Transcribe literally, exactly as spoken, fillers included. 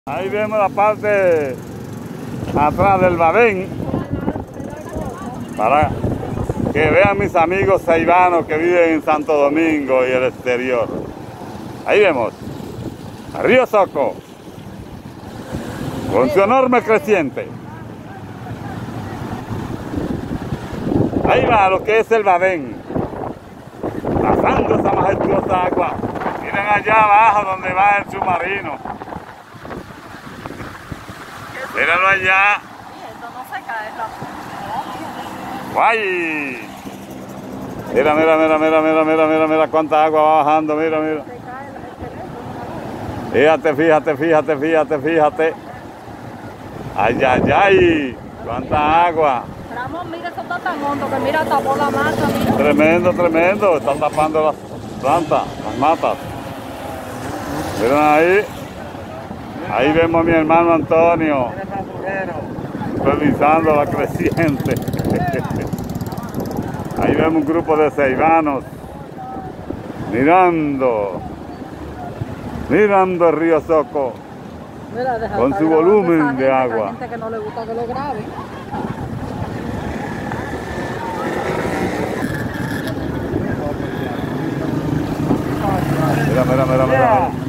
Ahí vemos la parte atrás del Badén, para que vean mis amigos ceibanos que viven en Santo Domingo y el exterior. Ahí vemos a Río Soco, con su enorme creciente. Ahí va lo que es el Badén, pasando esa majestuosa agua. Miren allá abajo donde va el submarino. Míralo allá. Esto no se cae rápido. ¡Guay! Mira, mira, mira, mira, mira, mira, mira, mira cuánta agua va bajando, mira, mira. Fíjate, fíjate, fíjate, fíjate, fíjate. ¡Ay, ay, ay! ¡Cuánta agua! Ramón, mira, eso está tan hondo que mira, tapó la mata, mira. Tremendo, tremendo. Están tapando las plantas, las matas. Miren ahí. Ahí vemos a mi hermano Antonio supervisando la creciente. Ahí vemos un grupo de ceibanos mirando, mirando el río Soco Mira, deja con estar su grabando volumen esa de gente, agua. Hay gente que no le gusta que lo grabe. Mira, mira, mira, mira.